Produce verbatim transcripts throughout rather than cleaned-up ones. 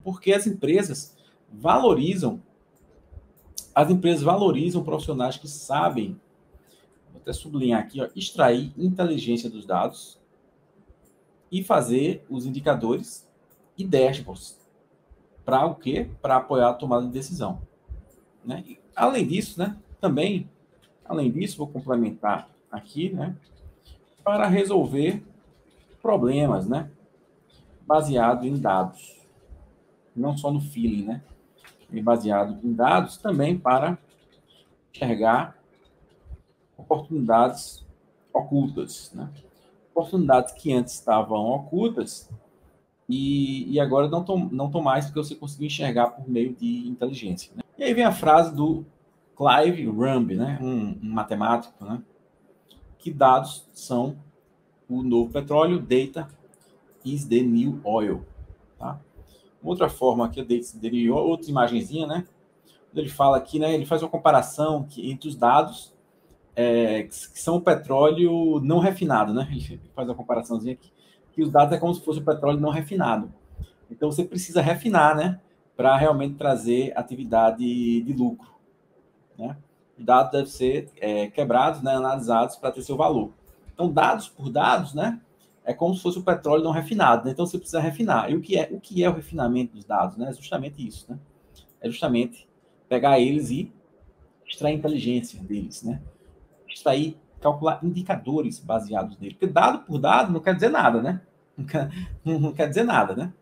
Porque as empresas valorizam, as empresas valorizam profissionais que sabem, vou até sublinhar aqui, ó, extrair inteligência dos dados e fazer os indicadores e dashboards. Para o quê? Para apoiar a tomada de decisão. Né? E, além disso, né, também, além disso, vou complementar aqui, né, para resolver problemas, né, baseado em dados, não só no feeling, né, e baseado em dados também para enxergar oportunidades ocultas, né, oportunidades que antes estavam ocultas e, e agora não estão não tão mais porque você conseguiu enxergar por meio de inteligência. Né? E aí vem a frase do Clive Rumb, né, um, um matemático, né, que dados são o novo petróleo, data is the new oil. Tá? Outra forma aqui, outra imagenzinha, né? Ele fala aqui, né? Ele faz uma comparação que, entre os dados é, que são o petróleo não refinado, né? Ele faz uma comparaçãozinha aqui, que os dados é como se fosse o petróleo não refinado. Então você precisa refinar, né? Para realmente trazer atividade de lucro, né? Os dados devem ser é, quebrados, né? Analisados para ter seu valor. Então dados por dados, né? É como se fosse o petróleo não refinado, né? Então você precisa refinar. E o que é o que é o refinamento dos dados, né? É justamente isso, né? É justamente pegar eles e extrair a inteligência deles, né? Extrair, calcular indicadores baseados nele. Porque dado por dado não quer dizer nada, né? Não quer, não quer dizer nada, né?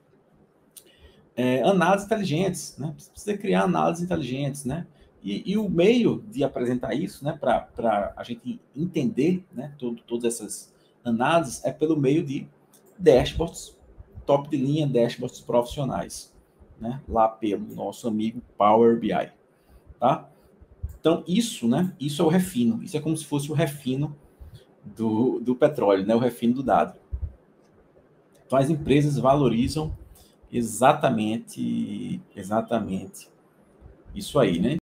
É, análises inteligentes, né? Você precisa criar análises inteligentes, né? E, e o meio de apresentar isso, né? Para a gente entender, né? Todo, todas essas análises é pelo meio de dashboards, top de linha, dashboards profissionais, né? Lá pelo nosso amigo Power B I, tá? Então, isso, né? Isso é o refino. Isso é como se fosse o refino do, do petróleo, né? O refino do dado. Então, as empresas valorizam exatamente, exatamente isso aí, né?